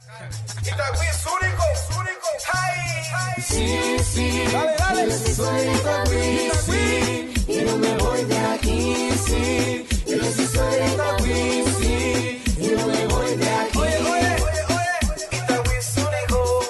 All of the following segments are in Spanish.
Itagüí es único, ¡ay! Sí, sí, dale. Yo sí soy de Itagüí, sí, y no me voy de aquí, sí. Yo sí soy de Itagüí, sí, y no me voy de aquí. Oye, Itagüí es único.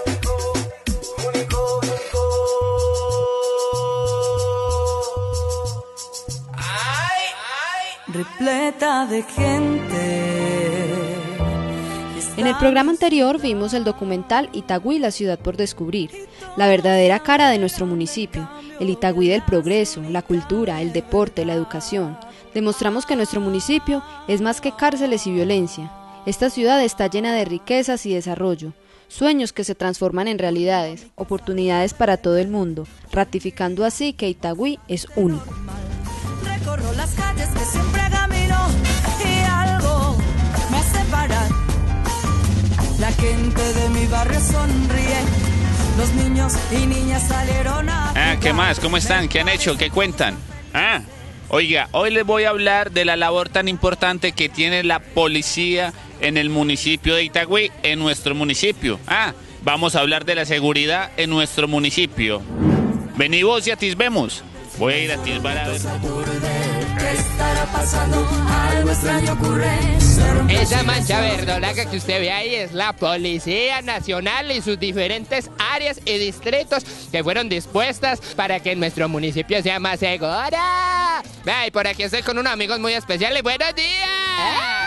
Ay. Repleta de gente. En el programa anterior vimos el documental Itagüí, la ciudad por descubrir, la verdadera cara de nuestro municipio, el Itagüí del progreso, la cultura, el deporte, la educación. Demostramos que nuestro municipio es más que cárceles y violencia. Esta ciudad está llena de riquezas y desarrollo, sueños que se transforman en realidades, oportunidades para todo el mundo, ratificando así que Itagüí es único. Recorro las calles que siempre camino y algo me hace parar. La gente de mi barrio sonríe, los niños y niñas salieron a... ¿Qué más? ¿Cómo están? ¿Qué han hecho? ¿Qué cuentan? Oiga, hoy les voy a hablar de la labor tan importante que tiene la policía en el municipio de Itagüí, en nuestro municipio. Vamos a hablar de la seguridad en nuestro municipio. Vení vos y atisbemos. Voy a ir a atisbar a ver. ¿Qué estará pasando? Algo extraño ocurre. Esa mancha verdolaga que usted ve ahí es la Policía Nacional y sus diferentes áreas y distritos que fueron dispuestas para que nuestro municipio sea más seguro. Ay, por aquí estoy con unos amigos muy especiales. ¡Buenos días!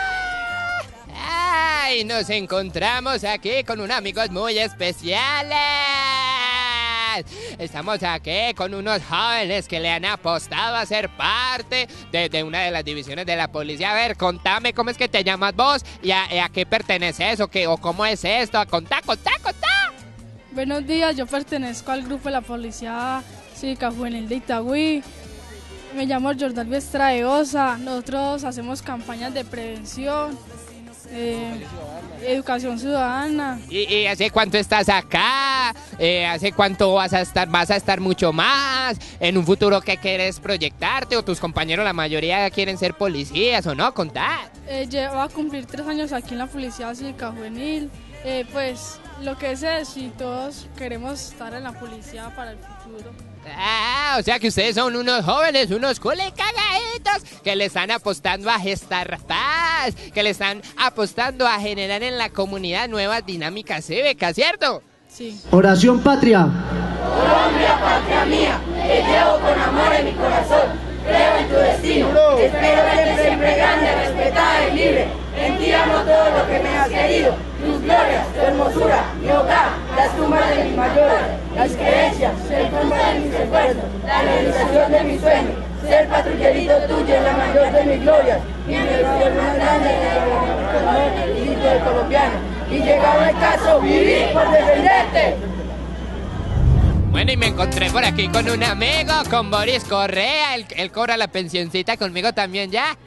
Ay, nos encontramos aquí con unos amigos muy especiales. Estamos aquí con unos jóvenes que le han apostado a ser parte de una de las divisiones de la policía. A ver, contame cómo es que te llamas vos y a qué perteneces o cómo es esto. Contá. Buenos días, yo pertenezco al grupo de la Policía Cívica Juvenil de Itagüí. Me llamo Jordán Estraeosa. Nosotros hacemos campañas de prevención, educación ciudadana. ¿Y hace cuánto estás acá? ¿Hace cuánto vas a estar? ¿Vas a estar mucho más? ¿En un futuro qué quieres proyectarte? ¿O tus compañeros, la mayoría, quieren ser policías o no? Contá. Llevo a cumplir 3 años aquí en la Policía Cívica Juvenil. Pues lo que es si todos queremos estar en la policía para el futuro. O sea que ustedes son unos jóvenes, unos culicagaditos que le están apostando a gestar paz, que le están apostando a generar en la comunidad nuevas dinámicas cívicas, ¿cierto? Sí. Oración patria. Colombia, patria mía, te llevo con amor en mi corazón. Creo en tu destino, espero verte siempre grande, respetada y libre. En ti amo todo lo que me has querido, tus glorias, tu hermosura, mi hogar, las tumbas de mis mayores, las creencias, el rumbo de mis recuerdos, la realización de mis sueños, ser patrullerito tuyo es la mayor de mis glorias, y mi ilusión más grande es el grito del colombiano, y llegado el caso, vivir por defenderte. Bueno, y me encontré por aquí con un amigo, con Boris Correa, él cobra la pensioncita conmigo también ya.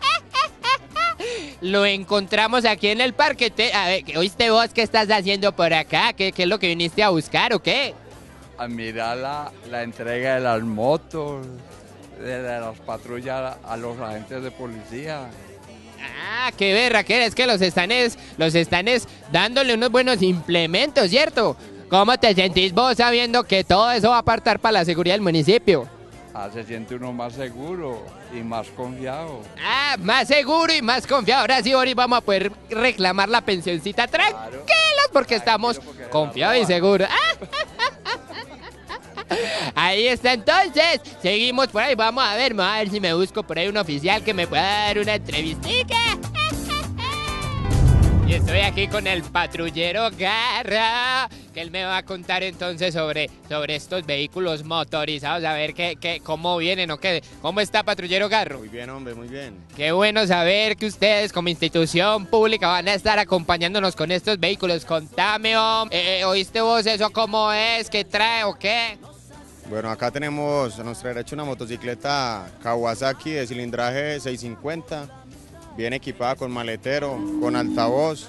Lo encontramos aquí en el parque. A ver, ¿oíste vos qué estás haciendo por acá? ¿Qué es lo que viniste a buscar o qué? A mirar la entrega de las motos, de las patrullas a los agentes de policía. Qué berra, que es que los están dándole unos buenos implementos, ¿cierto? ¿Cómo te sentís vos sabiendo que todo eso va a apartar para la seguridad del municipio? Se siente uno más seguro y más confiado. Más seguro y más confiado. Ahora sí, Boris, vamos a poder reclamar la pensioncita tranquilos porque estamos confiados y seguros. Ahí está, entonces, seguimos por ahí, vamos a ver si me busco por ahí un oficial que me pueda dar una entrevistica. Y estoy aquí con el patrullero Garra, que él me va a contar entonces sobre estos vehículos motorizados, a ver cómo vienen o qué. ¿Cómo está, patrullero Garro? Muy bien, hombre, muy bien. Qué bueno saber que ustedes como institución pública van a estar acompañándonos con estos vehículos. Contame, ¿oíste vos eso cómo es? ¿Qué trae o qué? Bueno, acá tenemos a nuestra derecha una motocicleta Kawasaki de cilindraje 650, bien equipada con maletero, con altavoz,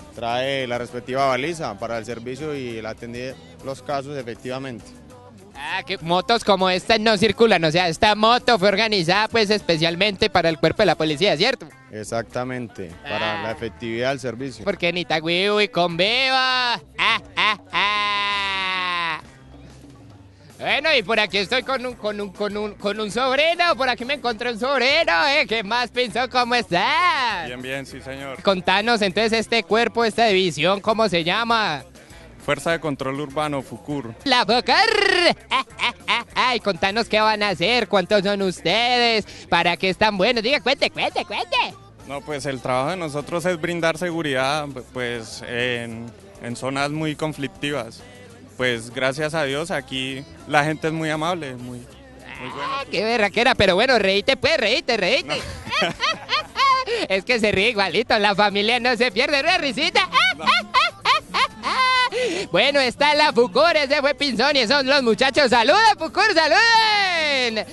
trae la respectiva baliza para el servicio y el atender los casos efectivamente. Ah, que motos como estas no circulan, o sea, esta moto fue organizada pues especialmente para el cuerpo de la policía, ¿cierto? Exactamente, para la efectividad del servicio. Porque en Itagüí, uy, con viva. Bueno, y por aquí estoy con un sobrino, por aquí me encontré un sobrino, ¿qué más pensó? ¿Cómo está? Bien, bien, sí señor. Contanos entonces este cuerpo, esta división, ¿cómo se llama? Fuerza de Control Urbano, FUCUR. La FUCUR. Ay, contanos qué van a hacer, cuántos son ustedes, para qué están buenos, diga, cuente. No, pues el trabajo de nosotros es brindar seguridad, pues en zonas muy conflictivas. Pues gracias a Dios aquí la gente es muy amable, muy buena. Qué berraquera, pero bueno, reíte pues, reíte. No. Es que se ríe igualito, la familia no se pierde, una risita. No. Bueno, está la FUCUR, ese fue Pinzón y son los muchachos. ¡Saluden, FUCUR, saluden!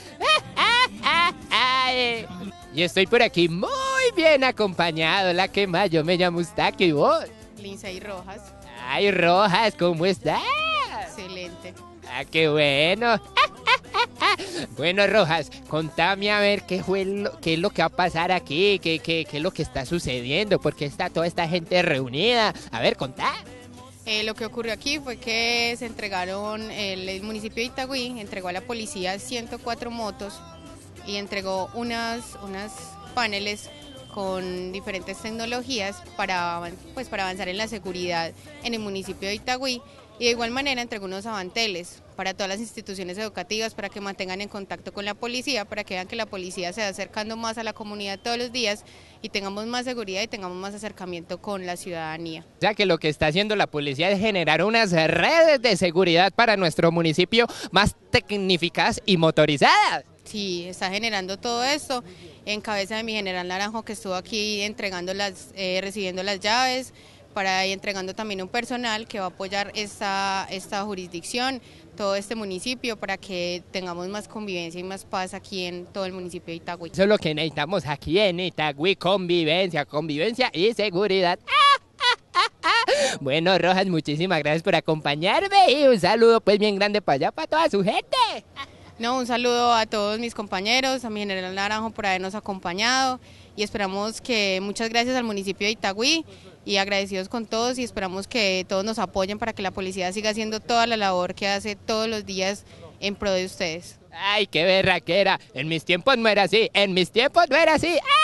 Yo estoy por aquí muy bien acompañado, la que más, yo me llamo Eustaquio, ¿y vos? Lindsay Rojas. Ay, Rojas, ¿cómo estás? Excelente. Ah, qué bueno. Bueno, Rojas, contame a ver qué es lo que va a pasar aquí, qué es lo que está sucediendo, porque está toda esta gente reunida. A ver, contá. Lo que ocurrió aquí fue que se entregaron, el municipio de Itagüí entregó a la policía 104 motos y entregó unas paneles con diferentes tecnologías para avanzar en la seguridad en el municipio de Itagüí, y de igual manera entregó unos avanteles para todas las instituciones educativas para que mantengan en contacto con la policía, para que vean que la policía se va acercando más a la comunidad todos los días y tengamos más seguridad y tengamos más acercamiento con la ciudadanía. O sea que lo que está haciendo la policía es generar unas redes de seguridad para nuestro municipio más tecnificadas y motorizadas. Sí, está generando todo esto en cabeza de mi general Naranjo, que estuvo aquí entregando recibiendo las llaves, para ir entregando también un personal que va a apoyar esta jurisdicción, todo este municipio, para que tengamos más convivencia y más paz aquí en todo el municipio de Itagüí. Eso es lo que necesitamos aquí en Itagüí, convivencia y seguridad. Bueno, Rojas, muchísimas gracias por acompañarme y un saludo pues bien grande para allá, para toda su gente. No, un saludo a todos mis compañeros, a mi general Naranjo por habernos acompañado, y esperamos que, muchas gracias al municipio de Itagüí y agradecidos con todos, y esperamos que todos nos apoyen para que la policía siga haciendo toda la labor que hace todos los días en pro de ustedes. Ay, qué berraquera, en mis tiempos no era así,